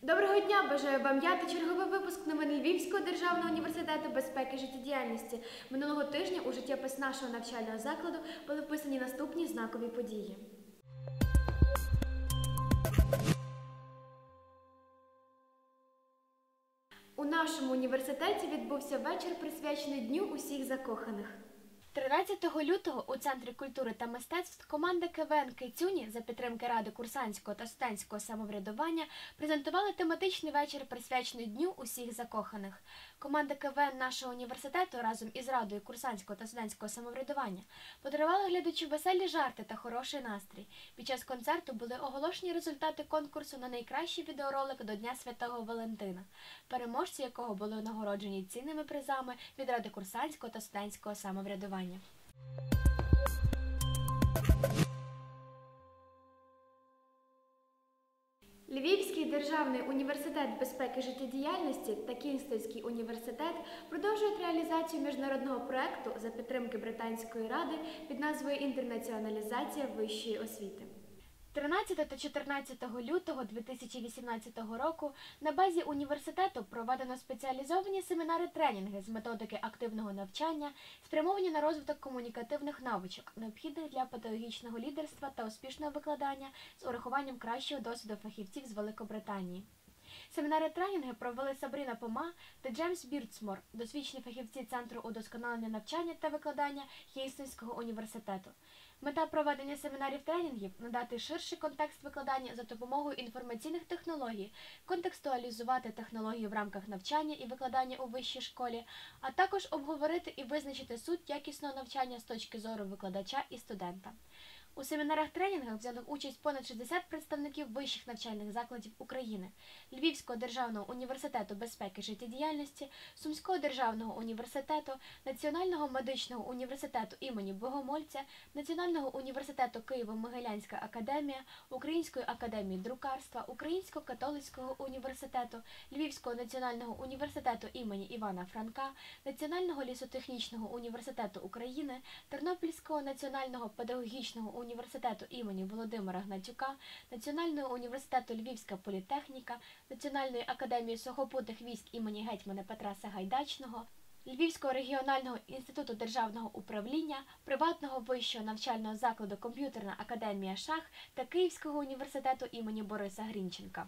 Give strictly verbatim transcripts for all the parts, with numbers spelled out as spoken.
Доброго дня! Бажаю вам я та черговий випуск новин Львівського державного університету безпеки і життєдіяльності. Минулого тижня у життєпис нашого навчального закладу були вписані наступні знакові події. У нашому університеті відбувся вечір, присвячений Дню усіх закоханих. тринадцятого лютого у Центрі культури та мистецтв команда ке ве ен «Кицюні» за підтримки Ради курсантського та студентського самоврядування презентували тематичний вечір, присвячений Дню усіх закоханих. Команда ке ве ен нашого університету разом із Радою курсантського та студентського самоврядування подарували глядачу веселі жарти та хороший настрій. Під час концерту були оголошені результати конкурсу на найкращий відеоролик до Дня Святого Валентина, переможці якого були нагороджені цінними призами від Ради курсантського та студентського самоврядування. Львівський державний університет безпеки і життєдіяльності та Кінстонський університет продовжують реалізацію міжнародного проєкту за підтримки Британської ради під назвою «Інтернаціоналізація вищої освіти». тринадцятого та чотирнадцятого лютого дві тисячі вісімнадцятого року на базі університету проведено спеціалізовані семінари-тренінги з методики активного навчання, спрямовані на розвиток комунікативних навичок, необхідних для педагогічного лідерства та успішного викладання з урахуванням кращого досвіду фахівців з Великобританії. Семінари-тренінги провели Сабріна Пома та Джеймс Бірцмор, досвідчені фахівці Центру удосконалення навчання та викладання Кінстонського університету. Мета проведення семінарів-тренінгів – надати ширший контекст викладання за допомогою інформаційних технологій, контекстуалізувати технології в рамках навчання і викладання у вищій школі, а також обговорити і визначити суть якісного навчання з точки зору викладача і студента. У семінарах-тренінгах взяли участь понад шістдесят представників вищих навчальних закладів України, Львівського державного університету безпеки і життєдіяльності, Сумського державного університету, Національного медичного університету імені Богомольця, Національного університету Києво-Могилянська академія, Української академії друкарства, Українського католицького університету, Львівського національного університету імені Івана Франка, Національного лісотехнічного університету України, Тернопільського національного педагогічного університету університету імені Володимира Гнатюка, Національного університету Львівська політехніка, Національної академії сухопутних військ імені гетьмана Петра Сагайдачного, Львівського регіонального інституту державного управління, приватного вищого навчального закладу Комп'ютерна академія ШАХ та Київського університету імені Бориса Грінченка.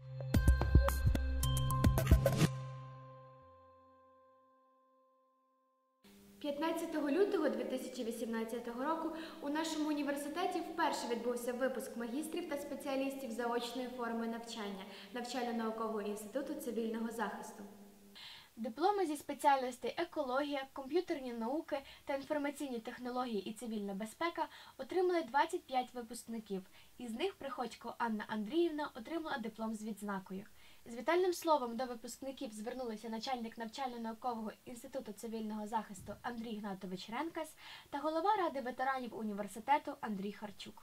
п'ятнадцятого лютого дві тисячі вісімнадцятого року у нашому університеті вперше відбувся випуск магістрів та спеціалістів заочної форми навчання Навчально-наукового інституту цивільного захисту. Дипломи зі спеціальностей екологія, комп'ютерні науки та інформаційні технології і цивільна безпека отримали двадцять п'ять випускників. Із них Приходько Анна Андріївна отримала диплом з відзнакою. З вітальним словом до випускників звернулися начальник Навчально-наукового інституту цивільного захисту Андрій Гнатович Ренкас та голова Ради ветеранів університету Андрій Харчук.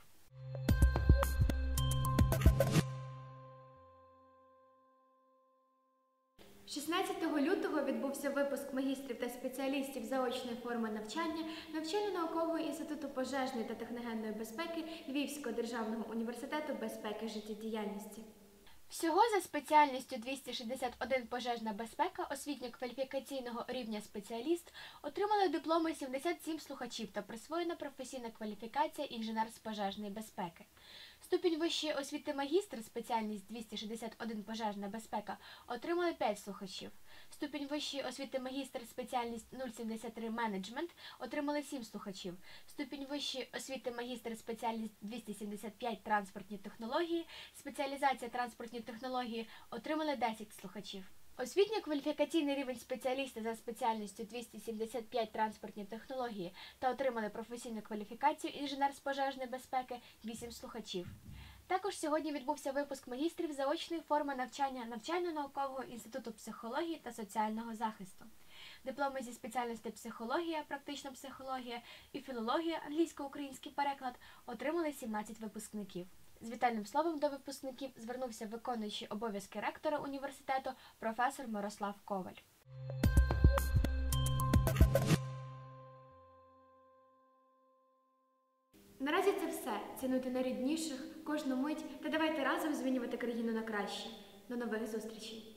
шістнадцятого лютого відбувся випуск магістрів та спеціалістів заочної форми навчання Навчально-наукового інституту пожежної та техногенної безпеки Львівського державного університету безпеки і життєдіяльності. Всього за спеціальністю двісті шістдесят один пожежна безпека освітньо-кваліфікаційного рівня спеціаліст отримали дипломи сімдесят сім слухачів та присвоєна професійна кваліфікація інженер з пожежної безпеки. Ступінь вищої освіти магістр, спеціальність двісті шістдесят один пожежна безпека, отримали п'ять слухачів. Ступінь вищої освіти магістр, спеціальність нуль сімдесят три менеджмент, отримали сім слухачів. Ступінь вищої освіти магістр, спеціальність двісті сімдесят п'ять транспортні технології, спеціалізація транспортні технології, отримали десять слухачів. Освітньо-кваліфікаційний рівень спеціаліста за спеціальністю двісті сімдесят п'ять транспортні технології та отримали професійну кваліфікацію інженер з пожежної безпеки – вісім слухачів. Також сьогодні відбувся випуск магістрів заочної форми навчання Навчально-наукового інституту психології та соціального захисту. Дипломи зі спеціальності психологія, практична психологія і філологія, англійсько-український переклад отримали сімнадцять випускників. З вітальним словом до випускників звернувся виконуючий обов'язки ректора університету професор Мирослав Коваль. Наразі це все. Цінуйте найрідніших, кожну мить та давайте разом змінювати країну на краще. До нових зустрічей!